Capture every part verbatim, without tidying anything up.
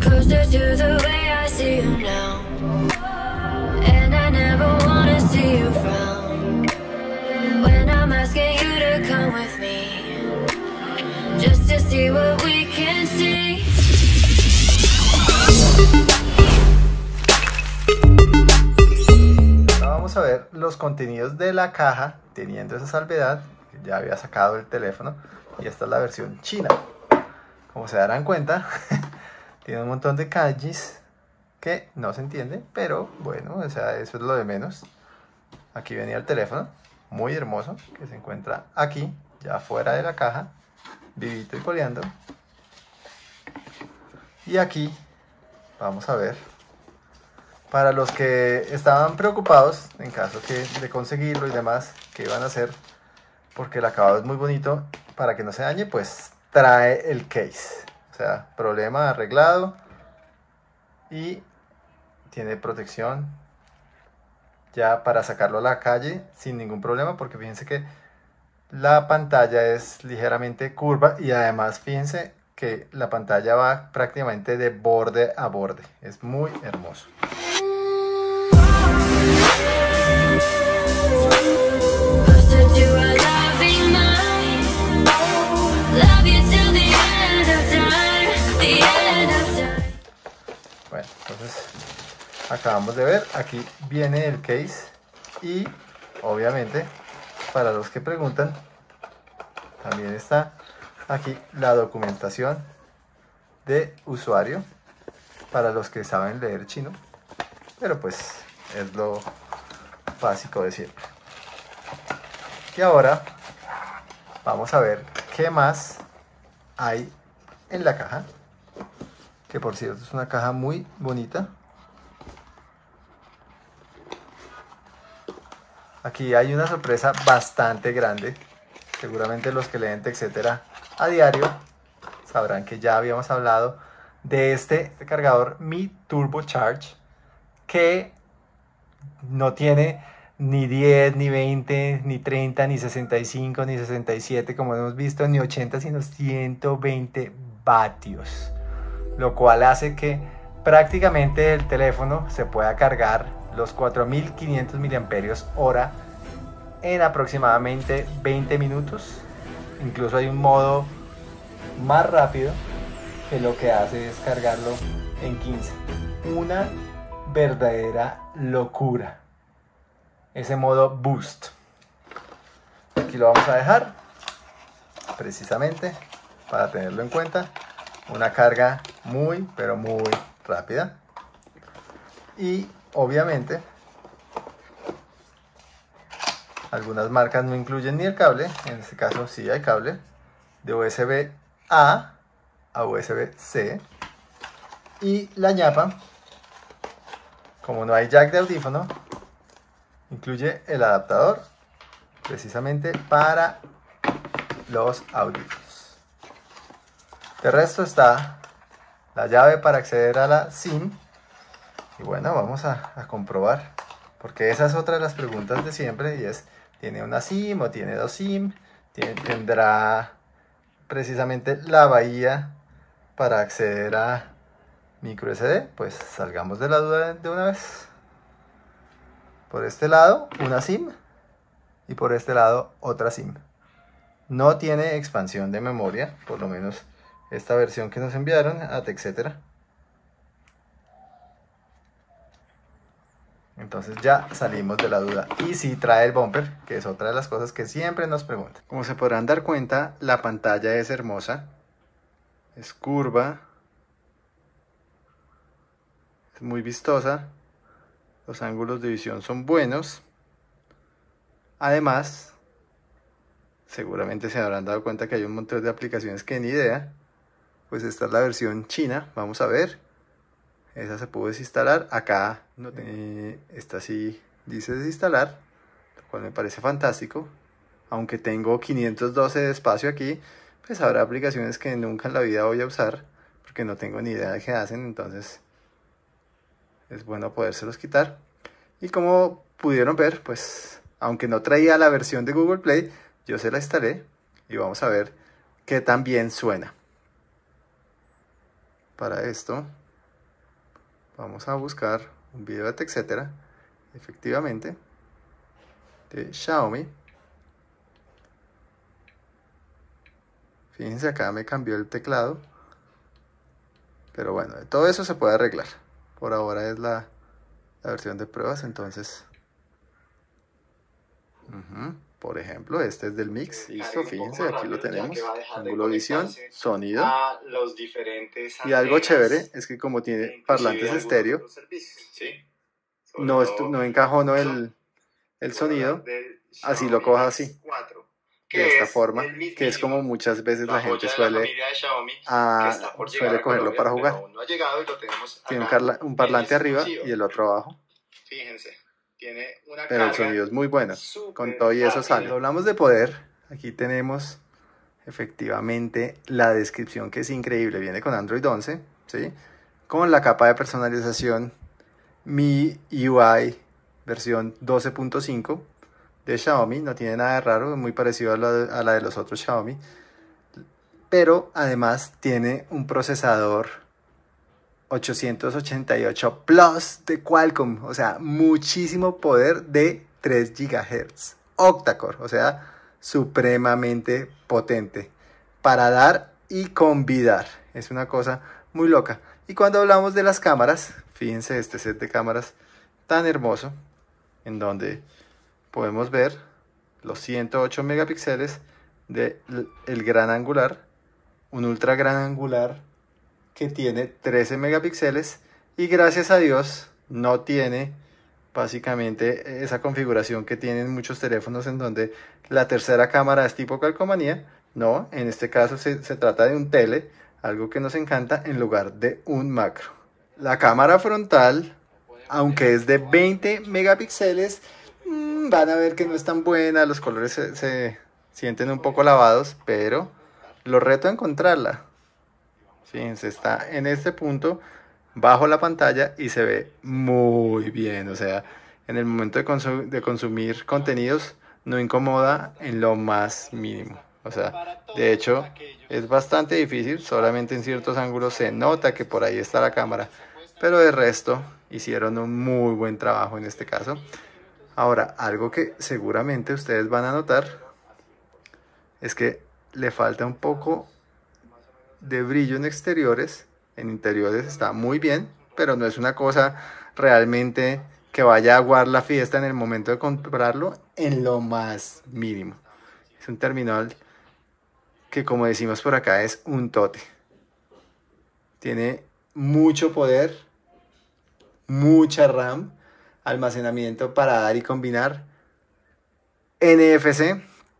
closer to the way I see you now, and I never wanna see you frown when I'm asking you to come with me, just to see what we can see. Ahora vamos a ver los contenidos de la caja, teniendo esa salvedad. Ya había sacado el teléfono y esta es la versión china. Como se darán cuenta, tiene un montón de kanjis que no se entienden, pero bueno, o sea, eso es lo de menos. Aquí venía el teléfono, muy hermoso, que se encuentra aquí, ya fuera de la caja, vivito y coleando. Y aquí, vamos a ver, para los que estaban preocupados, en caso que de conseguirlo y demás, ¿qué iban a hacer? Porque el acabado es muy bonito, para que no se dañe, pues trae el case. O sea, problema arreglado y tiene protección ya para sacarlo a la calle sin ningún problema, porque fíjense que la pantalla es ligeramente curva y además fíjense que la pantalla va prácticamente de borde a borde. Es muy hermoso. Bueno, entonces acabamos de ver, aquí viene el case y obviamente para los que preguntan también está aquí la documentación de usuario para los que saben leer chino, pero pues es lo básico de siempre. Y ahora vamos a ver qué más hay en la caja, que por cierto es una caja muy bonita. Aquí hay una sorpresa bastante grande. Seguramente los que leen TechCetera a diario sabrán que ya habíamos hablado de este, este cargador Mi Turbo Charge, que no tiene ni diez, ni veinte, ni treinta, ni sesenta y cinco, ni sesenta y siete, como hemos visto, ni ochenta, sino ciento veinte vatios. Lo cual hace que prácticamente el teléfono se pueda cargar los cuatro mil quinientos miliamperios hora en aproximadamente veinte minutos. Incluso hay un modo más rápido que lo que hace es cargarlo en quince. Una verdadera locura ese modo boost. Aquí lo vamos a dejar precisamente para tenerlo en cuenta. Una carga muy pero muy rápida y obviamente algunas marcas no incluyen ni el cable. En este caso sí hay cable de U S B A a U S B C, y la ñapa, como no hay jack de audífono, incluye el adaptador precisamente para los audífonos. De resto está la llave para acceder a la SIM. Y bueno, vamos a, a comprobar, porque esa es otra de las preguntas de siempre, y es, ¿tiene una SIM o tiene dos SIM? ¿Tiene, ¿Tendrá precisamente la bahía para acceder a micro S D? Pues salgamos de la duda de una vez. Por este lado una SIM y por este lado otra SIM. No tiene expansión de memoria, por lo menos esta versión que nos enviaron a TechCetera. Entonces ya salimos de la duda. Y sí trae el bumper, que es otra de las cosas que siempre nos preguntan. Como se podrán dar cuenta, la pantalla es hermosa, es curva, es muy vistosa, los ángulos de visión son buenos. Además, seguramente se habrán dado cuenta que hay un montón de aplicaciones que ni idea. Pues esta es la versión china, vamos a ver. Esa se pudo desinstalar, acá no eh, esta sí dice desinstalar, lo cual me parece fantástico. Aunque tengo quinientos doce de espacio aquí, pues habrá aplicaciones que nunca en la vida voy a usar, porque no tengo ni idea de qué hacen, entonces es bueno podérselos quitar. Y como pudieron ver, pues aunque no traía la versión de Google Play, yo se la instalé y vamos a ver qué tan bien suena. Para esto vamos a buscar un video de TechCetera, efectivamente, de Xiaomi. Fíjense, acá me cambió el teclado, pero bueno, todo eso se puede arreglar. Por ahora es la, la versión de pruebas, entonces, uh-huh. Por ejemplo, este es del mix. Listo, fíjense, aquí lo tenemos. Ángulo de visión, sonido. Los diferentes y algo chévere es que como tiene parlantes estéreo, ¿sí? no, no encajonó el, el sonido, así lo coja así, de esta forma, que es como muchas veces la gente suele, a, suele cogerlo para jugar. Tiene un, un parlante arriba y el otro abajo. Fíjense. Tiene una pero el sonido es muy bueno, con todo y eso sale. Cuando hablamos de poder, aquí tenemos efectivamente la descripción, que es increíble. Viene con Android once, ¿sí? Con la capa de personalización M I U I versión doce punto cinco de Xiaomi. No tiene nada de raro, es muy parecido a la, de, a la de los otros Xiaomi, pero además tiene un procesador ochocientos ochenta y ocho Plus de Qualcomm, o sea, muchísimo poder de tres gigahertz, octa-core, o sea, supremamente potente para dar y convidar. Es una cosa muy loca. Y cuando hablamos de las cámaras, fíjense este set de cámaras tan hermoso, en donde podemos ver los ciento ocho megapíxeles del gran angular, un ultra gran angular que tiene trece megapíxeles, y gracias a Dios no tiene básicamente esa configuración que tienen muchos teléfonos en donde la tercera cámara es tipo calcomanía. No, en este caso se, se trata de un tele, algo que nos encanta, en lugar de un macro. La cámara frontal, aunque es de veinte megapíxeles, mmm, van a ver que no es tan buena, los colores se, se sienten un poco lavados, pero lo reto a encontrarla. Fíjense, está en este punto bajo la pantalla y se ve muy bien. O sea, en el momento de, consum de consumir contenidos no incomoda en lo más mínimo. O sea, de hecho es bastante difícil, solamente en ciertos ángulos se nota que por ahí está la cámara, pero de resto hicieron un muy buen trabajo en este caso. Ahora, algo que seguramente ustedes van a notar es que le falta un poco de brillo en exteriores. En interiores está muy bien, pero no es una cosa realmente que vaya a aguar la fiesta en el momento de comprarlo en lo más mínimo. Es un terminal que, como decimos por acá, es un tote. Tiene mucho poder, mucha RAM, almacenamiento para dar y combinar, N F C,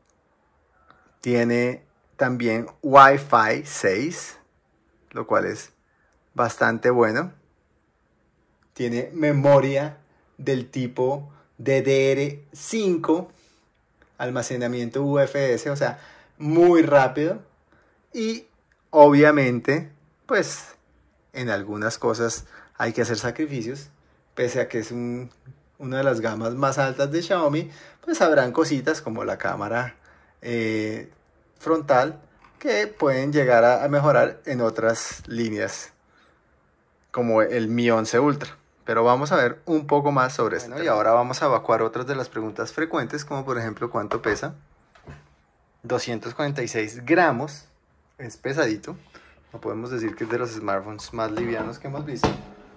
tiene también Wi-Fi seis, lo cual es bastante bueno. Tiene memoria del tipo D D R cinco, almacenamiento U F S, o sea, muy rápido. Y obviamente, pues, en algunas cosas hay que hacer sacrificios. Pese a que es un, una de las gamas más altas de Xiaomi, pues habrán cositas como la cámara eh, frontal que pueden llegar a, a mejorar en otras líneas, como el Mi once Ultra. Pero vamos a ver un poco más sobre esto. Bueno, y ahora vamos a evacuar otras de las preguntas frecuentes, como por ejemplo, ¿cuánto pesa? doscientos cuarenta y seis gramos, es pesadito. No podemos decir que es de los smartphones más livianos que hemos visto.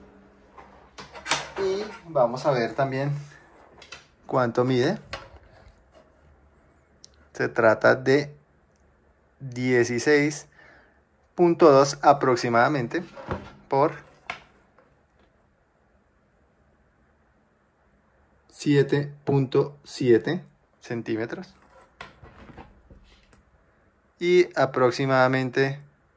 Y vamos a ver también cuánto mide. Se trata de dieciséis punto dos aproximadamente por siete punto siete centímetros y aproximadamente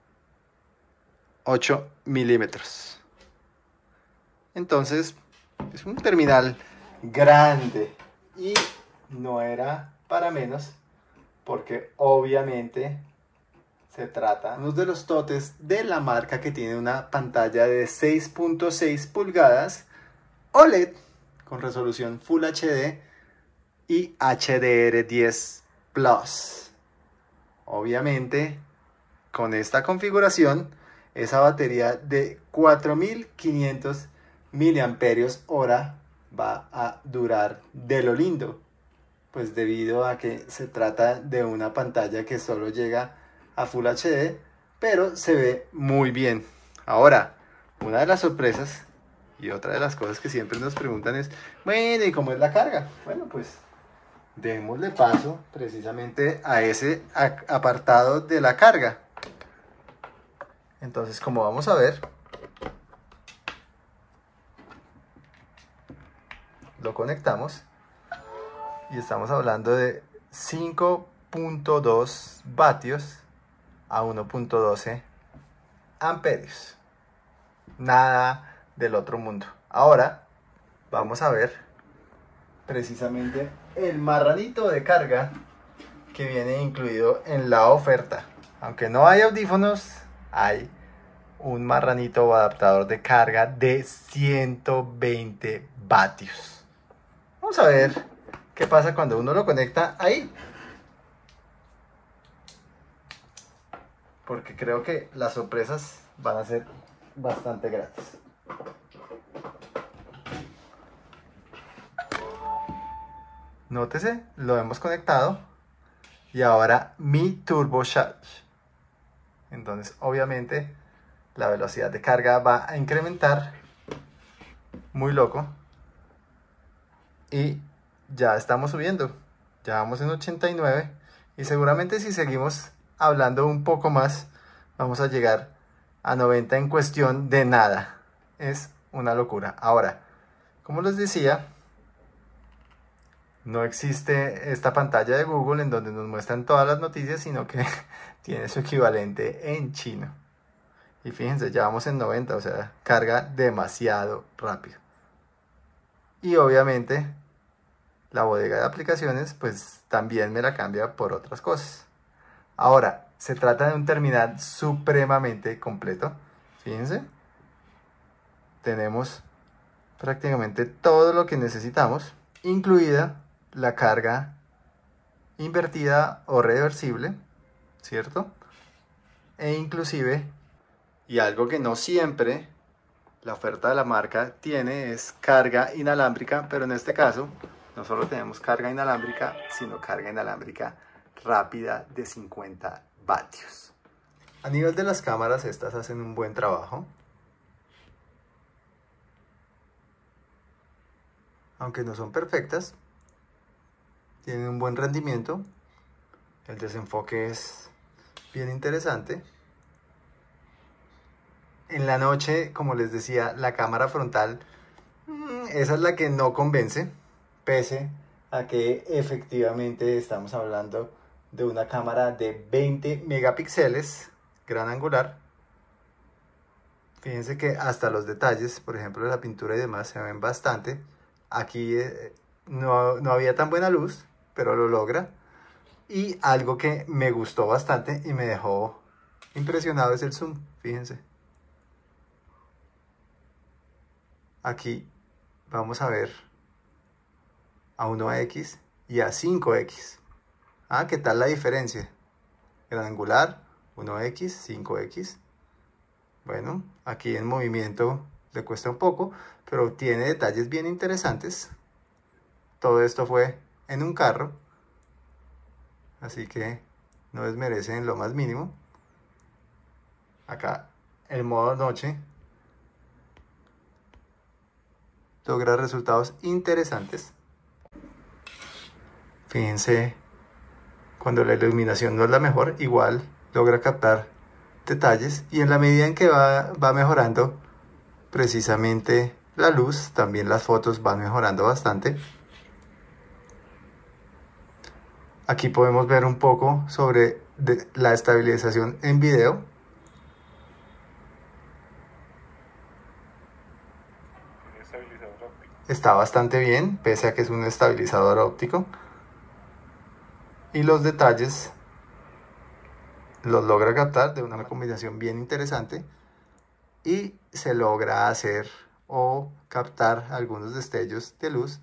ocho milímetros. Entonces es un terminal grande y no era para menos, porque obviamente se trata de uno de los totes de la marca que tiene una pantalla de seis punto seis pulgadas O L E D con resolución Full H D y H D R diez Plus. Obviamente, con esta configuración, esa batería de cuatro mil quinientos miliamperios hora va a durar de lo lindo, pues debido a que se trata de una pantalla que solo llega a Full H D, pero se ve muy bien. Ahora, una de las sorpresas y otra de las cosas que siempre nos preguntan es, bueno, ¿y cómo es la carga? Bueno, pues démosle paso precisamente a ese apartado de la carga. Entonces, como vamos a ver, lo conectamos y estamos hablando de cinco punto dos vatios a uno punto doce amperios. Nada del otro mundo. Ahora vamos a ver precisamente el marranito de carga que viene incluido en la oferta. Aunque no hay audífonos, hay un marranito o adaptador de carga de ciento veinte vatios. Vamos a ver qué pasa cuando uno lo conecta ahí, porque creo que las sorpresas van a ser bastante gratis. Nótese, lo hemos conectado y ahora Mi Turbo Charge. Entonces, obviamente, la velocidad de carga va a incrementar muy loco y ya estamos subiendo. Ya vamos en ochenta y nueve y seguramente si seguimos hablando un poco más vamos a llegar a noventa en cuestión de nada. Es una locura. Ahora, como les decía, no existe esta pantalla de Google en donde nos muestran todas las noticias, sino que tiene su equivalente en chino. Y fíjense, ya vamos en noventa, o sea, carga demasiado rápido. Y obviamente la bodega de aplicaciones pues también me la cambia por otras cosas. Ahora, se trata de un terminal supremamente completo. Fíjense, tenemos prácticamente todo lo que necesitamos, incluida la carga invertida o reversible, ¿cierto? E inclusive, y algo que no siempre la oferta de la marca tiene, es carga inalámbrica, pero en este caso no solo tenemos carga inalámbrica, sino carga inalámbrica rápida de cincuenta vatios. A nivel de las cámaras, estas hacen un buen trabajo. Aunque no son perfectas, tienen un buen rendimiento. El desenfoque es bien interesante. En la noche, como les decía, la cámara frontal, esa es la que no convence, pese a que efectivamente estamos hablando de una cámara de veinte megapíxeles, gran angular. Fíjense que hasta los detalles, por ejemplo, de la pintura y demás, se ven bastante. Aquí eh, no, no había tan buena luz, pero lo logra. Y algo que me gustó bastante y me dejó impresionado es el zoom. Fíjense. Aquí vamos a ver a uno equis y a cinco equis. Ah, ¿qué tal la diferencia? Gran angular, uno equis, cinco equis. Bueno, aquí en movimiento le cuesta un poco, pero tiene detalles bien interesantes. Todo esto fue en un carro, así que no desmerece en lo más mínimo. Acá el modo noche logra resultados interesantes. Fíjense, cuando la iluminación no es la mejor, igual logra captar detalles, y en la medida en que va, va mejorando precisamente la luz, también las fotos van mejorando bastante. Aquí podemos ver un poco sobre de la estabilización en video. Está bastante bien, pese a que es un estabilizador óptico. Y los detalles los logra captar de una combinación bien interesante. Y se logra hacer o captar algunos destellos de luz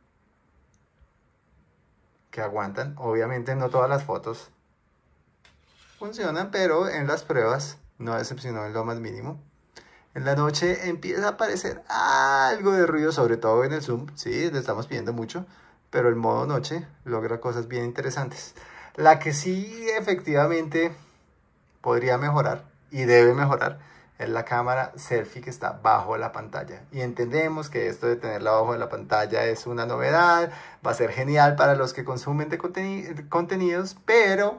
que aguantan. Obviamente no todas las fotos funcionan, pero en las pruebas no decepcionó en lo más mínimo. En la noche empieza a aparecer algo de ruido, sobre todo en el zoom. Sí, le estamos pidiendo mucho, pero el modo noche logra cosas bien interesantes. La que sí efectivamente podría mejorar y debe mejorar es la cámara selfie que está bajo la pantalla. Y entendemos que esto de tenerla bajo de la pantalla es una novedad, va a ser genial para los que consumen de conteni- contenidos, pero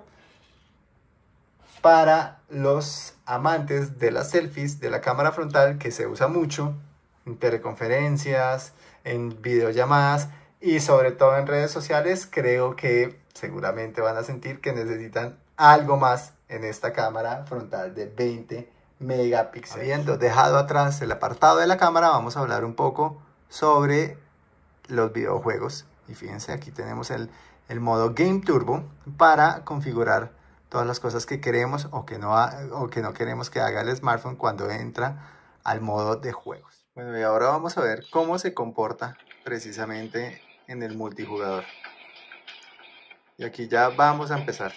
para los amantes de las selfies, de la cámara frontal, que se usa mucho en teleconferencias, en videollamadas y sobre todo en redes sociales, creo que seguramente van a sentir que necesitan algo más en esta cámara frontal de veinte megapíxeles. Habiendo dejado atrás el apartado de la cámara, vamos a hablar un poco sobre los videojuegos. Y fíjense, aquí tenemos el, el modo Game Turbo para configurar todas las cosas que queremos o que, no ha, o que no queremos que haga el smartphone cuando entra al modo de juegos. Bueno, y ahora vamos a ver cómo se comporta precisamente en el multijugador. Y aquí ya vamos a empezar.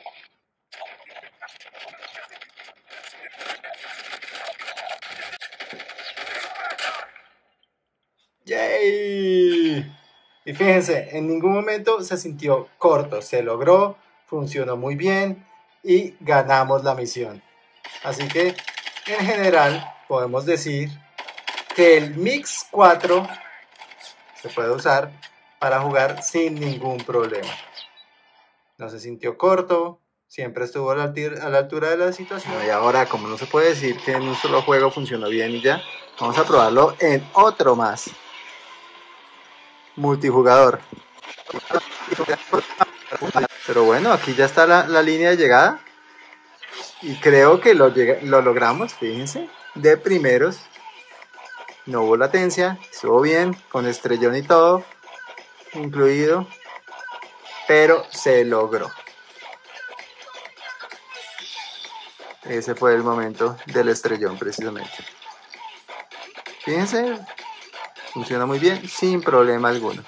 ¡Yay! Y fíjense, en ningún momento se sintió corto, se logró, funcionó muy bien y ganamos la misión. Así que en general podemos decir que el Mix cuatro se puede usar para jugar sin ningún problema. No se sintió corto, siempre estuvo a la, a la altura de la situación. Y ahora, como no se puede decir que en un solo juego funcionó bien y ya, vamos a probarlo en otro más. Multijugador. Pero bueno, aquí ya está la, la línea de llegada. Y creo que lo, llega, lo logramos, fíjense. De primeros. No hubo latencia, estuvo bien, con estrellón y todo incluido. Pero se logró. Ese fue el momento del estrellón precisamente. Fíjense, funciona muy bien, sin problema alguno.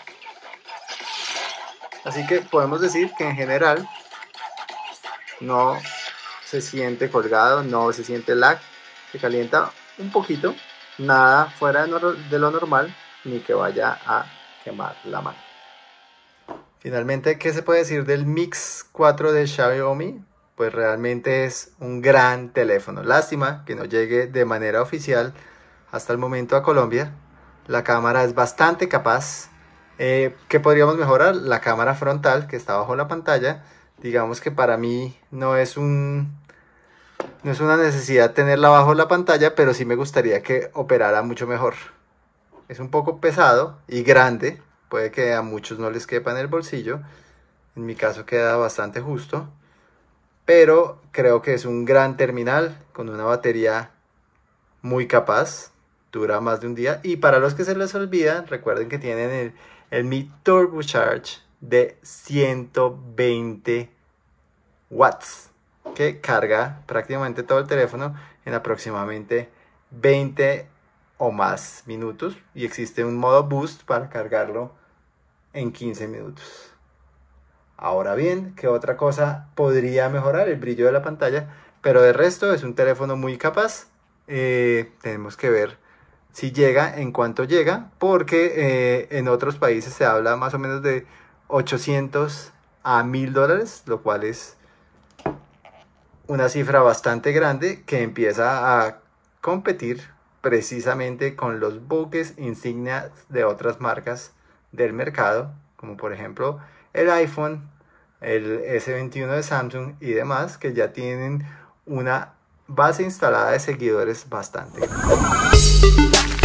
Así que podemos decir que en general no se siente colgado, no se siente lag, se calienta un poquito, nada fuera de lo normal, ni que vaya a quemar la mano. Finalmente, ¿qué se puede decir del Mix cuatro de Xiaomi? Pues realmente es un gran teléfono. Lástima que no llegue de manera oficial hasta el momento a Colombia. La cámara es bastante capaz. Eh, ¿Qué podríamos mejorar? La cámara frontal que está bajo la pantalla. Digamos que para mí no es un no es una necesidad tenerla bajo la pantalla, pero sí me gustaría que operara mucho mejor. Es un poco pesado y grande. Puede que a muchos no les quepa en el bolsillo. En mi caso queda bastante justo. Pero creo que es un gran terminal con una batería muy capaz. Dura más de un día. Y para los que se les olvida, recuerden que tienen el, el Mi Turbo Charge de ciento veinte watts. Que carga prácticamente todo el teléfono en aproximadamente veinte o más minutos. Y existe un modo Boost para cargarlo en quince minutos. Ahora bien, ¿qué otra cosa podría mejorar? El brillo de la pantalla. Pero de resto es un teléfono muy capaz. Eh, tenemos que ver si llega, en cuánto llega, porque eh, en otros países se habla más o menos de ochocientos a mil dólares, lo cual es una cifra bastante grande que empieza a competir precisamente con los buques insignia de otras marcas del mercado, como por ejemplo el iPhone, el ese veintiuno de Samsung y demás, que ya tienen una base instalada de seguidores bastante grande.